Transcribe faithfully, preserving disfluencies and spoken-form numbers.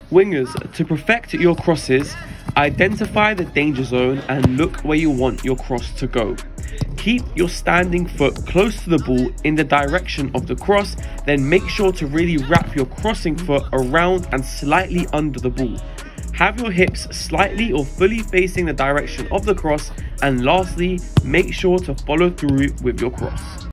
Wingers, to perfect your crosses, identify the danger zone and look where you want your cross to go. Keep your standing foot close to the ball in the direction of the cross, then make sure to really wrap your crossing foot around and slightly under the ball. Have your hips slightly or fully facing the direction of the cross, and lastly, make sure to follow through with your cross.